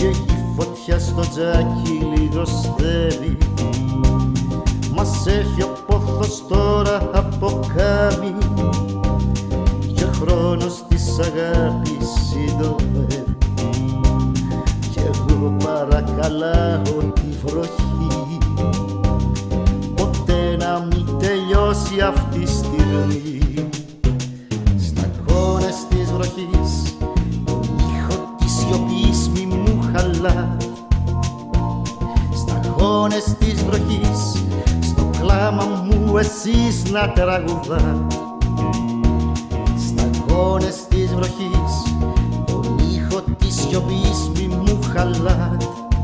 και η φωτιά στο τζάκι λιγοστεύει. Μας έχει ο πόθος τώρα αποκάμει και ο χρόνος της αγάπης συντομεύει. Κι εγώ παρακαλάω τη βροχή ποτέ να μην τελειώσει αυτή η στιγμή. Σταγόνες της βροχής τον ήχο της σιωπής μη μου χαλά. Σταγόνες της βροχής στο κλάμα μου εσείς να τραγουδά. Σταγόνες της βροχής τον ήχο της σιωπής μη μου χαλά.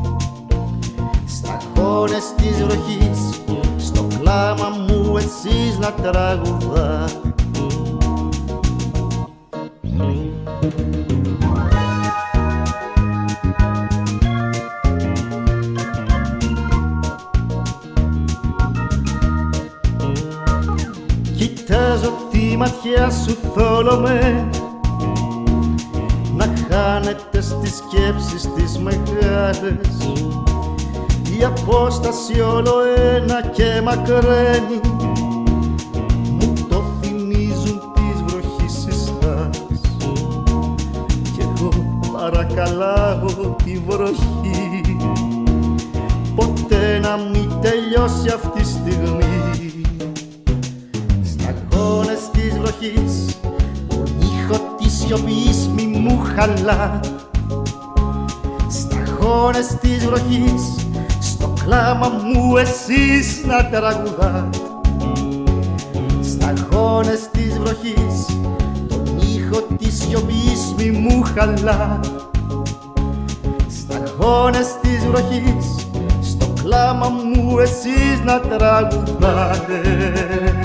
Σταγόνες της βροχής στο κλάμα μου εσείς να τραγουδά. Κοιτάζω τη ματιά σου θόλωμέ να χάνεται στις σκέψεις τις μεγάλες. Η απόσταση όλο ένα και μακραίνει μου το θυμίζουν της βροχής εσάς. Κι εγώ παρακαλάω τη βροχή ποτέ να μην τελειώσει αυτή η στιγμή. Σταγόνες της βροχής τον ήχο της σιωπής μη μου χαλά. Σταγόνες της βροχής στο κλάμα μου εσείς να τραγουδάτε. Σταγόνες της βροχής τον ήχο της σιωπής μη μου χαλά. Σταγόνες της βροχής στο κλάμα μου εσείς να τραγουδάτε.